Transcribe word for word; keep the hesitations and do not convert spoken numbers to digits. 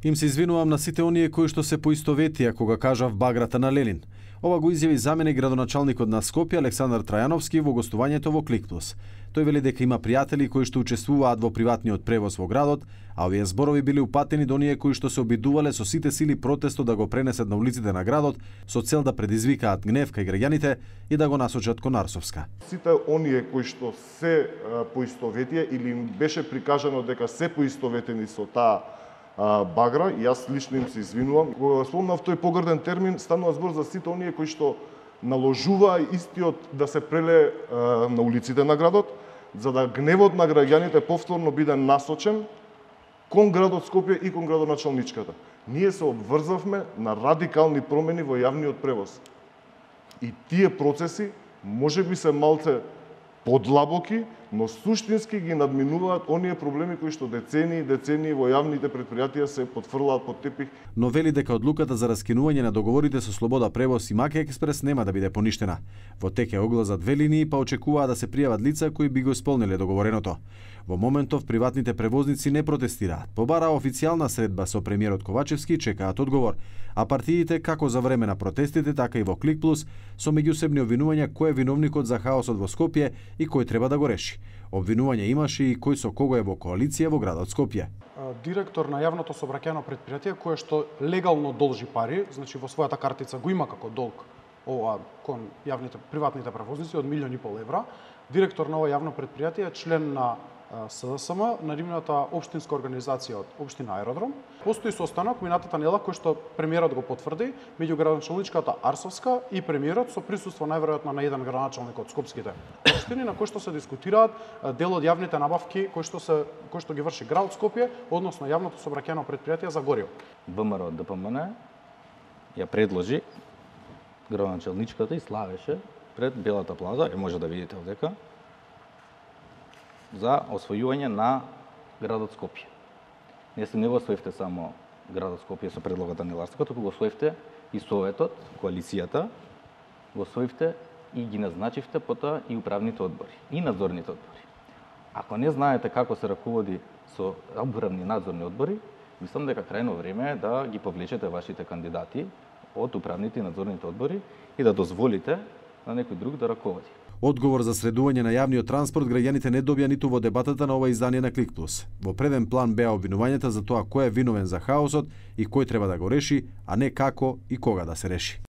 Им се извинувам на сите оние кои што се поистоветија кога кажав баграта на Ленин. Ова го изјави заменик градоначалникот на Скопје Александар Трајановски во гостувањето во Клик плюс. Тој вели дека има пријатели кои што учествуваат во приватниот превоз во градот, а овие зборови били упатени до оние кои што се обидувале со сите сили протестот да го пренесат на улиците на градот со цел да предизвикаат гнев кај граѓаните и да го насочат кон Арсовска. Сите оние кои што се поистоветија или им беше прикажано дека се поистоветени со таа багра, и јас лично им се извинувам. Кога спомнав тој погрден термин, станува збор за сите оние кои што наложуваа истиот да се преле на улиците на градот, за да гневот на граѓаните повторно биде насочен кон градот Скопје и кон градоначалничката. Ние се обврзавме на радикални промени во јавниот превоз. И тие процеси можеби се малце подлабоки, но суштински ги надминуваат оние проблеми кои што децении и децении во јавните претпријатија се потфрлаат под тепих. Но вели дека одлуката за раскинување на договорите со Слобода превоз и Маке експрес нема да биде поништена. Во тек е оглас за две линии, па очекуваа да се пријават лица кои би го исполниле договореното. Во моментов приватните превозници не протестираат. Побараа официјална средба со премиерот Ковачевски и чекаат одговор, а партиите како за време на протестите, така и во Клик плюс со меѓусебни обвинувања кој е виновникот за хаосот во Скопје и кој треба да го реши. Обвинување имаше и кој со кого е во коалиција во градот Скопје. Директор на јавното сообраќајно претпријатие кое што легално должи пари, значи во својата картица го има како долг ова кон јавните приватните превозници од милион и пол евра. Директор на ова јавно претпријатие е член на С Д С М, на нивната општинска организација од општина Аеродром. Постои состанок минатата недела кој што премиерот го потврди меѓу градоначалничката Арсовска и премиерот со присуство најверојатно на еден градоначалник од скопските општини, на кој што се дискутираат дел од јавните набавки кои што се кои што ги врши градот Скопје, односно јавното сообраќајно претпријатие за гориво. Б М Р Д П М Н ја предложи градоначалничката и славеше пред Белата плаза, е може да видите овдека, за освојување на градот Скопје. Не се не го освоивте само градот Скопје со предлогот на Ларското, туку го освоивте и Советот, коалицијата, го освоивте и ги назначивте потоа и управните одбори, и надзорните одбори. Ако не знаете како се раководи со управни надзорни одбори, мислам дека крајно време е да ги повлечете вашите кандидати од управните и надзорните одбори и да дозволите на некој друг да раководи. Одговор за средување на јавниот транспорт граѓаните не добија ниту во дебатата на ова издание на Клик плюс. Во преден план беа обвинувањата за тоа кој е виновен за хаосот и кој треба да го реши, а не како и кога да се реши.